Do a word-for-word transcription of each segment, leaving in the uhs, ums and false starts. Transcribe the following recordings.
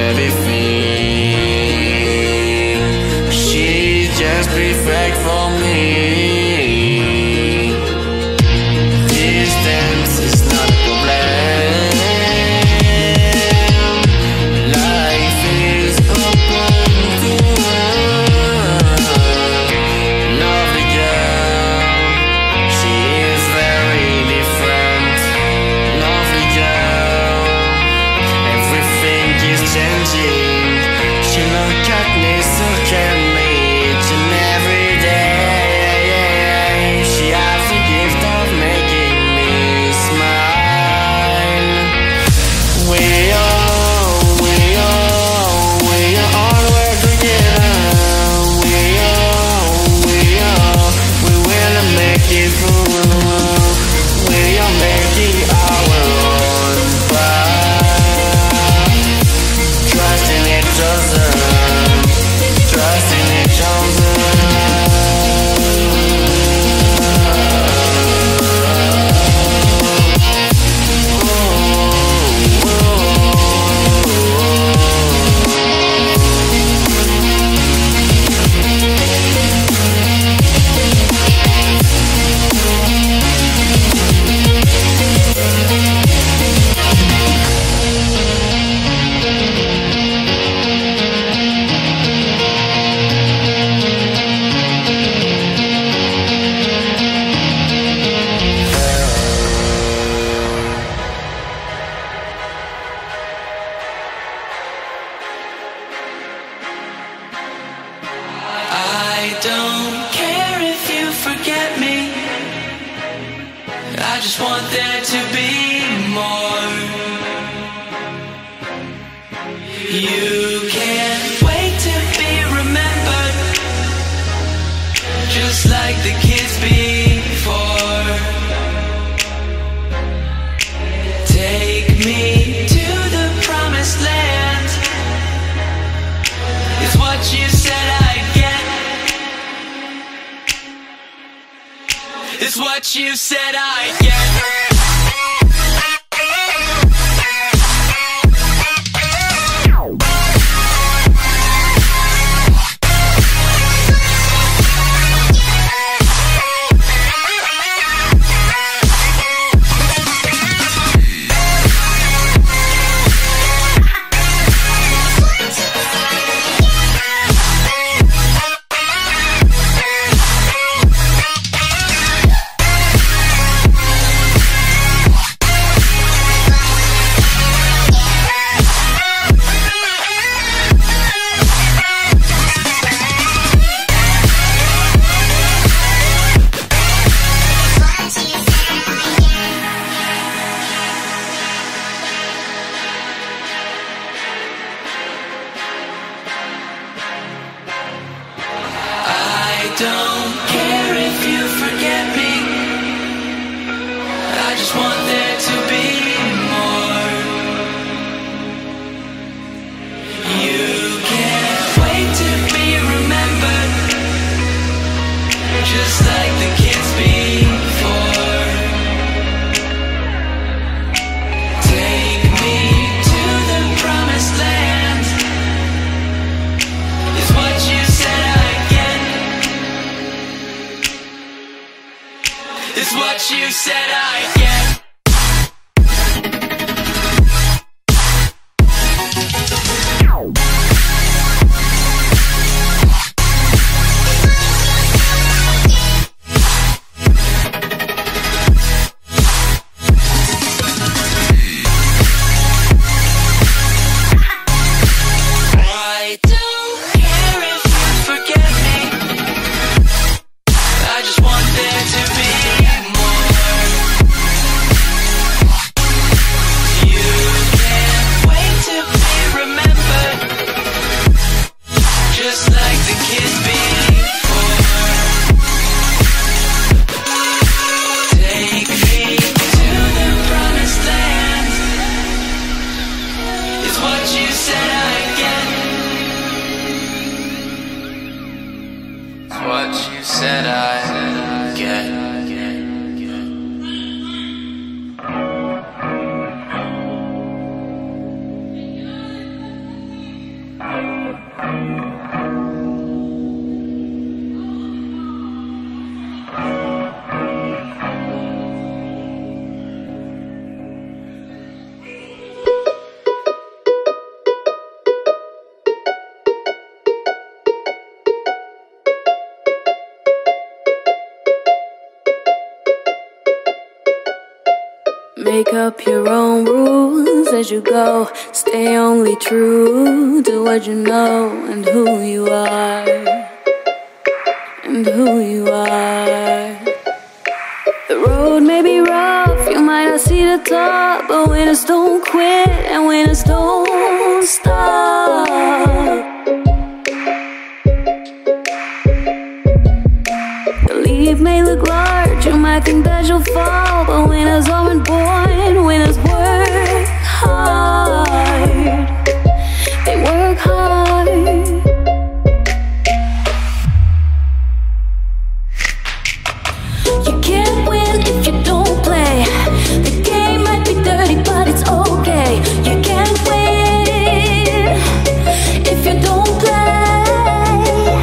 everything. She's just perfect for me. Distance is not a problem. Life is open to her. Lovely girl, she is very different. Lovely girl, everything is changing. She look at me so gently each and every day. She has the gift of making me smile. We are, we are, we are always together. We are, we are, we will make it through. We are making our own path. Trust in each other, trust in each other. I don't care if you forget me. I just want there to be more. You can't wait to be remembered, just like the kids before. Take me to the promised land. It's what you said I'd get. It's what you said I'd get. Don't care if you forget me. I just want there to be more. You can't wait to be remembered, just like the kids before. Take me to the promised land. It's what you said I'd get. It's what you said I'd get. I don't care if you forget me. I just want there to be more. Make up your own rules as you go. Stay only true to what you know and who you are. And who you are. The road may be rough, you might not see the top, but winners don't quit and winners don't stop. The leaf may look large, you might think that you'll fall, but winners aren't born, winners work hard. They work hard. You can't win if you don't play. The game might be dirty, but it's okay. You can't win if you don't play.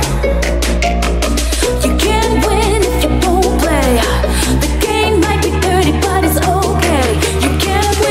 You can't win if you don't play. The game might be dirty, but it's okay. You can't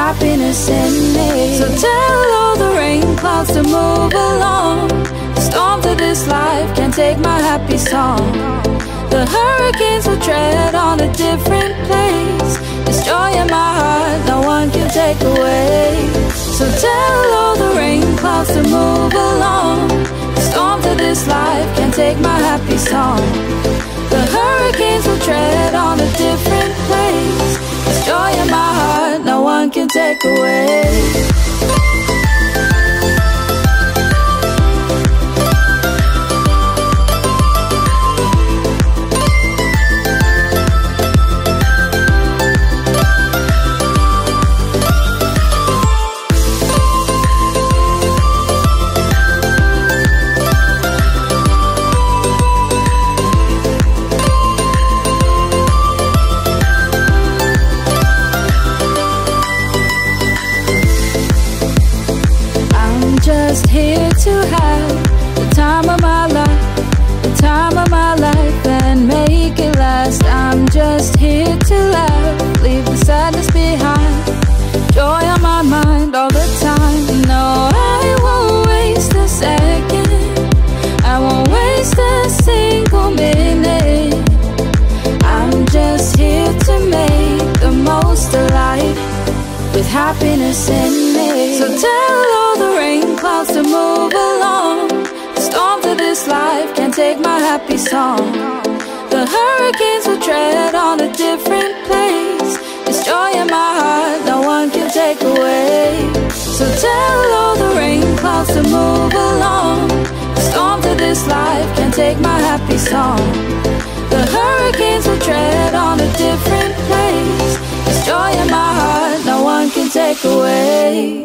happiness in me. So tell all the rain clouds to move along. The storms of this life can't take my happy song. The hurricanes will tread on a different place. This joy in my heart no one can take away. So tell all the rain clouds to move along. The storms of this life can't take my happy song. The hurricanes will tread on a different place. This joy in my heart no one can take away. Just here to have the time of my life, the time of my life, and make it last. I'm just here to laugh, leave the sadness behind. Joy on my mind all the time. No, I won't waste a second. I won't waste a single minute. I'm just here to make the most of life with happiness in me. So tell all the rain clouds to move along. The storms of this life can't take my happy song. The hurricanes will tread on a different place. This joy in my heart no one can take away. So tell all the rain clouds to move along. The storms of this life can't take my happy song. The hurricanes will tread on a different place. This joy in my heart no one can take away.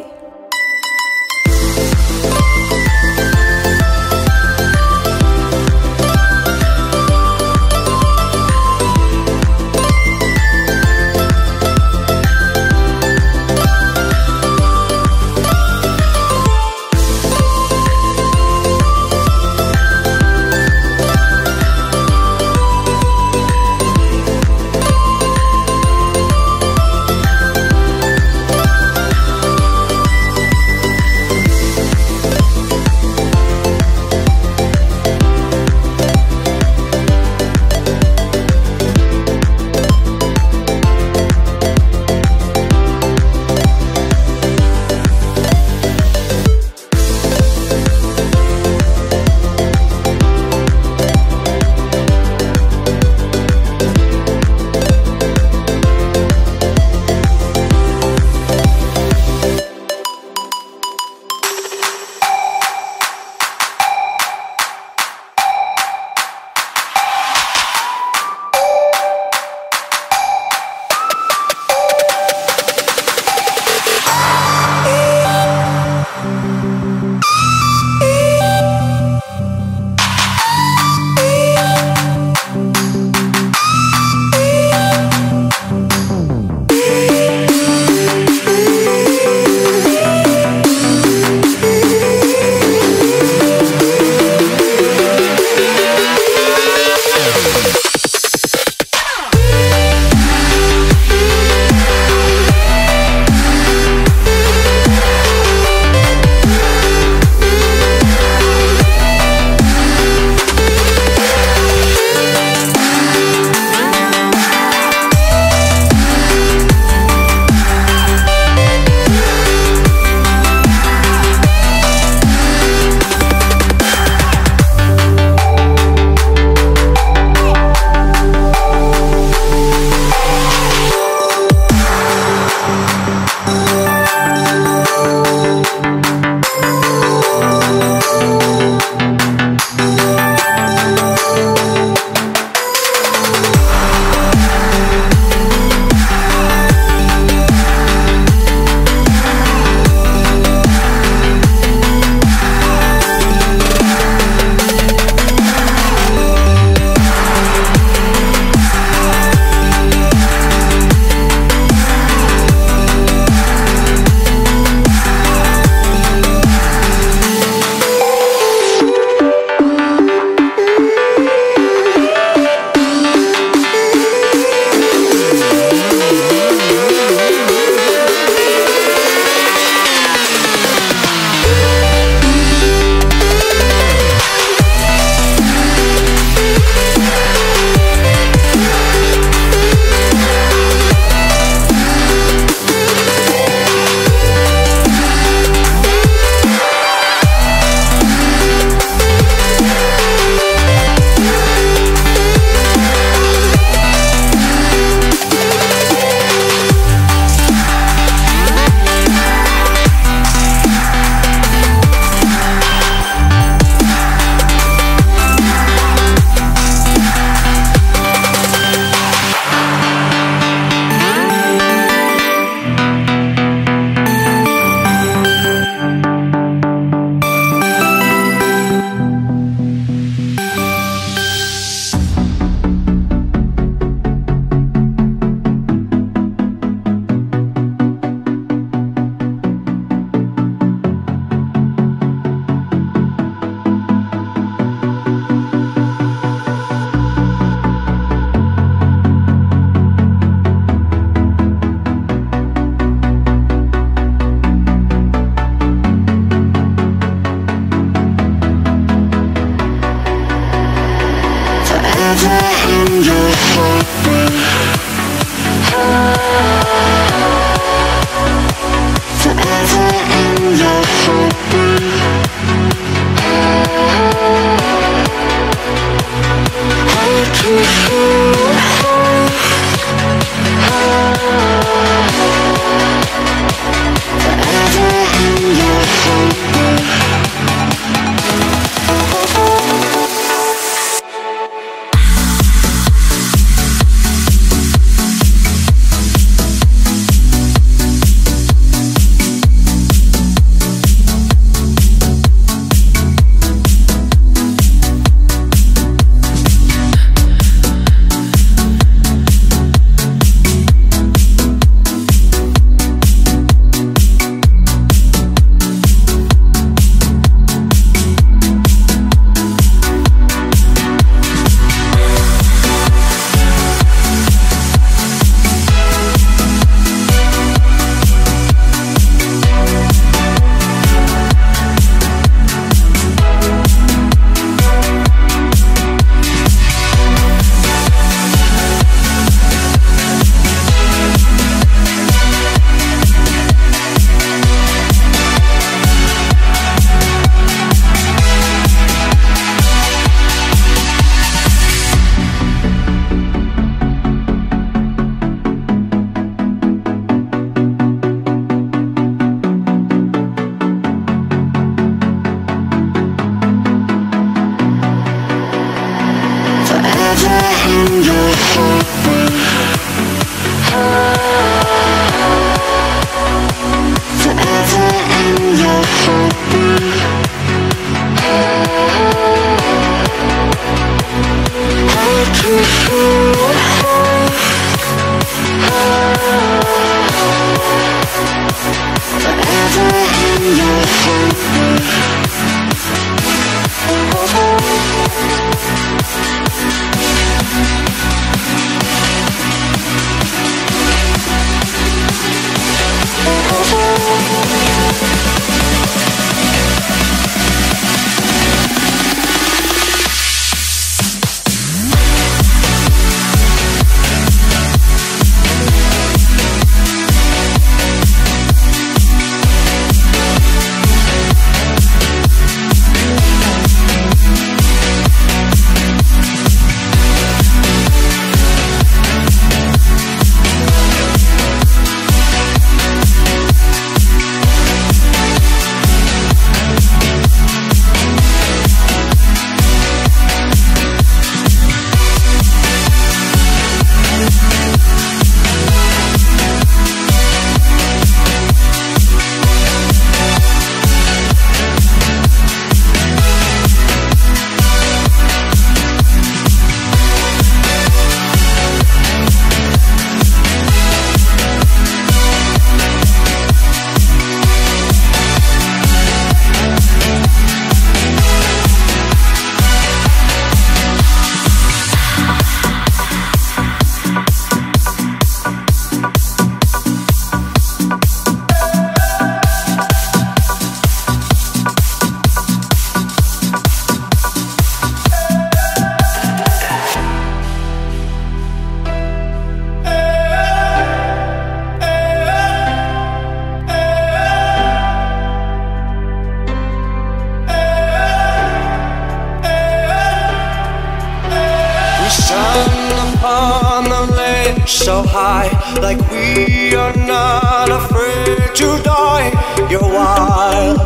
So high, like we are not afraid to die. You're wild,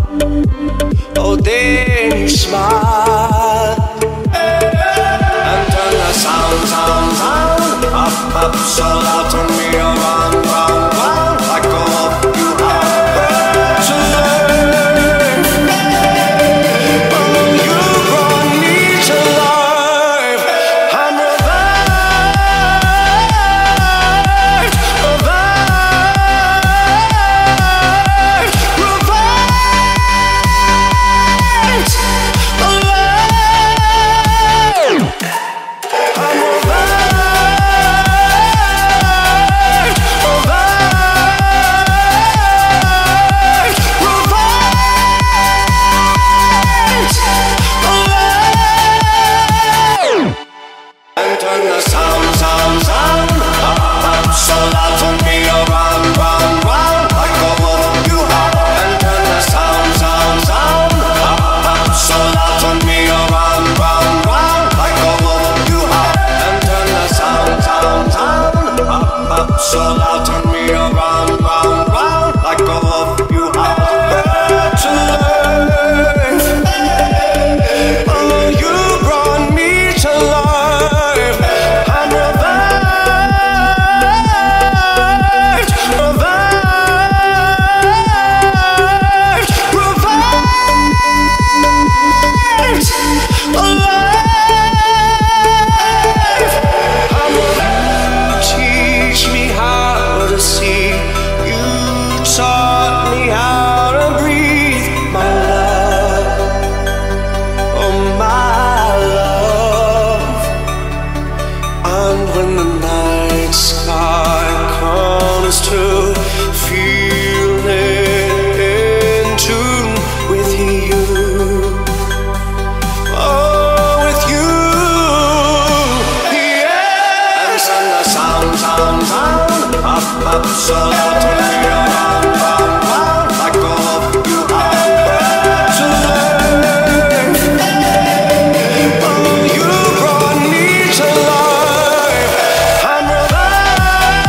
oh then you smile and turn the sound, sound, sound up, up so loud, turn me around, round, round like a wolf. You are to live, oh you brought me to life. I'm revived. So loud, turn me around, round, round like a wolf. You are to life. Oh, you brought me to life. I'm revived, revived, revived, alive. I'm revived. Teach me how to see. You taught me how to breathe, my love, oh my love. And when the night sky comes to feel it in tune with you, oh with you, yeah. And send the sound, sound, sound up, up so loud, turn me around, round, round like a wolf. You are to life. Oh, you brought me to life. I'm revived,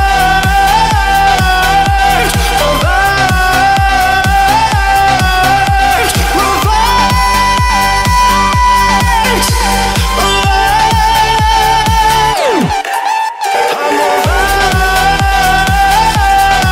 revived, revived, alive. I'm revived.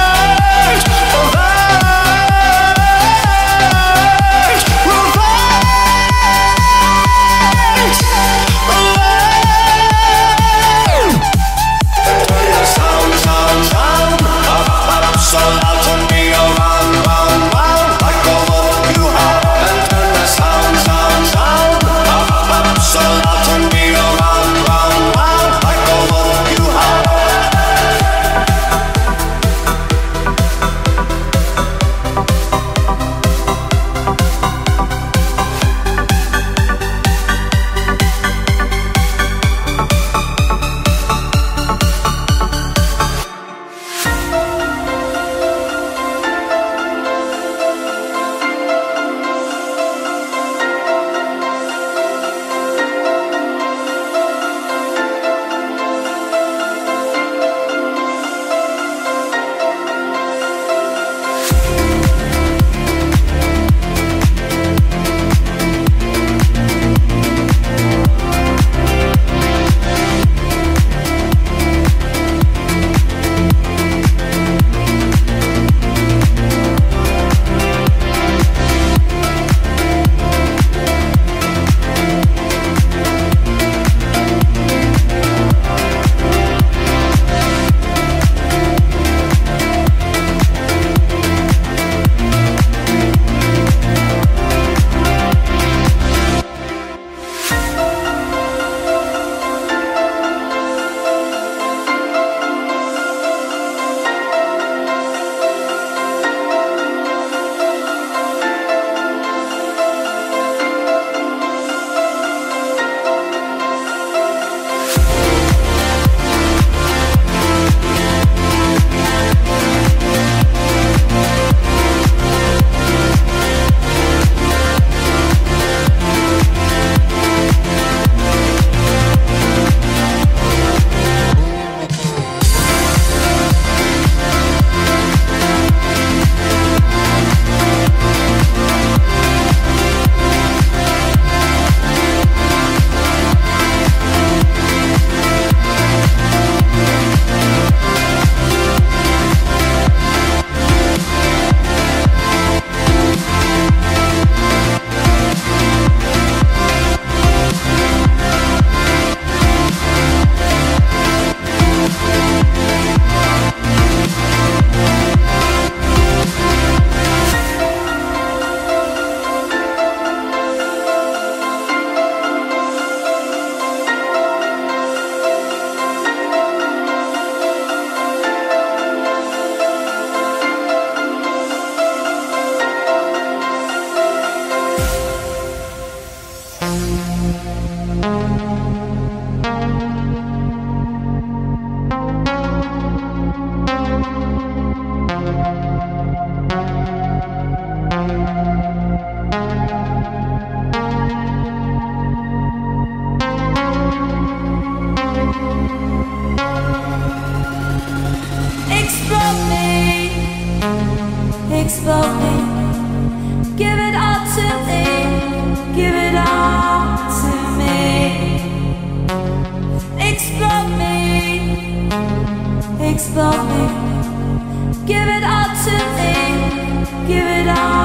me, explode me, give it all to me, give it all to me. Explode me, explode me, give it all to me, give it all.